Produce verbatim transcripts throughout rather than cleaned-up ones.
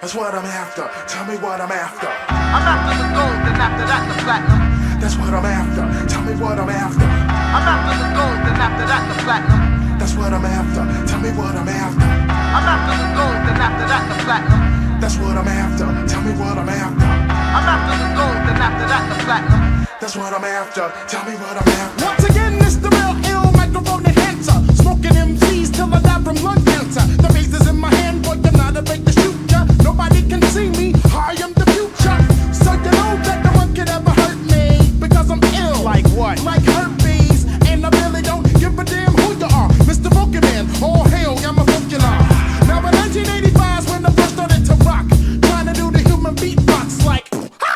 That's what I'm after. Tell me what I'm after. I'm after the gold, and after that the platinum. That's what I'm after. Tell me what I'm after. I'm after the gold, and after that the platinum. That's what I'm after. Tell me what I'm after. I'm after the gold, and after that the platinum. That's what I'm after. Tell me what I'm after. I'm after the gold, and after that the platinum. That's what I'm after. Tell me what I'm after. Once again, it's the real ill microphone enhancer. Smoking M Cs till I die from lung cancer. The bass is in my hand, boy, I'm not a big to shoot ya. Nobody can see me, I am the future. So you know that no one can ever hurt me, because I'm ill. Like what? Like herpes. And I really don't give a damn who you are. Mister Pokemon, all hail, I'm a Pokemon. Now in nineteen eighty-five is when I first started to rock, trying to do the human beatbox like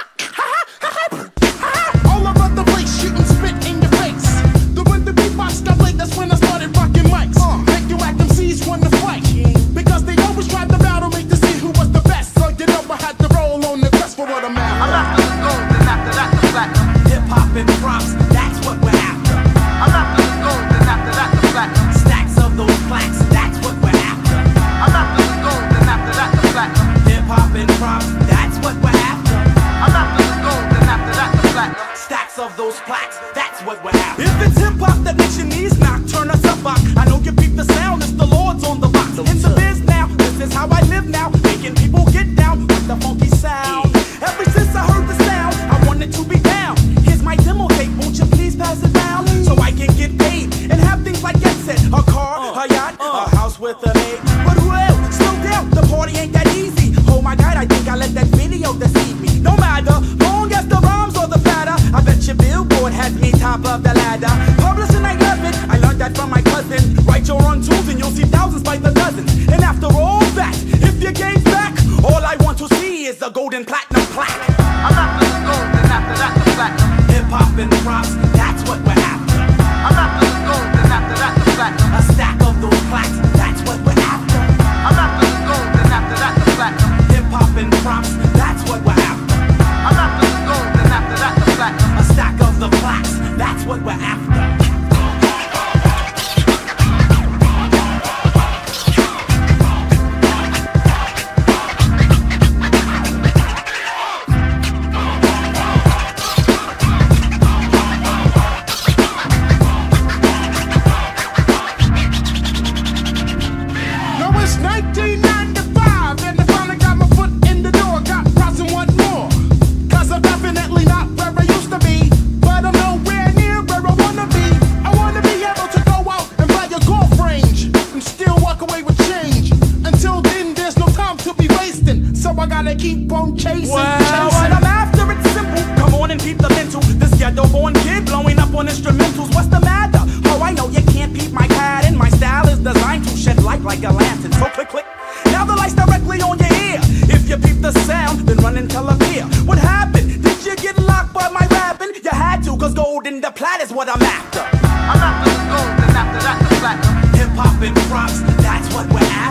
all over the place, shooting spit in your face. The when the beatbox got late, that's when I started rocking mics. Uh, make you act M Cs want to fight, because they always tried to battle me to see who was the best. So you know I had to roll on the crest for what I'm after. I'm after the gold, and after that the platinum. Hip hop and props, that's what we're after. I'm after the gold, and after that the platinum. Stacks of those plaques, that's what we're after. I'm after the gold, and after that the platinum. Hip hop and props, that's what we're after. I'm after the gold, and after that the platinum. Stacks of those plaques, that's what we're after. If it's hip hop that makes your knees knock, turn us up, up. I know you peep the sound, it's the Lord's on the box. In the biz now, this is how I live now, making people get down with the funky sound. Ever since I heard the sound, I wanted to be down. Here's my demo tape, won't you please pass it down, so I can get paid and have things like get set, a car, a yacht, a house with a maid. But well, slow down, the party ain't that easy. Oh my God, I think I let that video deceive me. No matter, long as the rhymes or the fatter, I bet your Billboard has me top of the ladder. Publishing, I love it, I learned that from my cousin. Write your own tunes and you'll see thousands by the dozens. And after all that, if you gave back, all I want to see is a golden platinum plaque. I'm after the gold, and after that the platinum. Hip hop and props, that's what we're after. I'm after the gold, and after that the platinum. A stack of those plaques, that's what we're after. I'm after the gold, and after that the platinum. Hip hop and props, that's what we're after. I'm after the gold, and after that the platinum. A stack of the plaques, that's what we're after. Now it's nineteen ninety-five, and I finally got my foot in the door. Got crossing one more, cause I'm definitely not where I used to be, but I'm nowhere near where I wanna be. I wanna be able to go out and buy a golf range and still walk away with change. Until then, there's no time to be wasting, so I gotta keep on chasing. Well, chasing. what I'm after, it's simple. Come on and peep the mental. This ghetto-born kid blowing up on instrumentals. What's the matter? Oh, I know you can't peep my pattern. My style is designed to shed light like a lantern. So click, click. Now the light's directly on your ear. If you peep the sound, then run and tell a peer. What happened? Did you get locked by my rapping? You had to, cause gold in the plat is what I'm after. I'm after the gold, and after that the platinum. Hip hop and props, that's what we're after.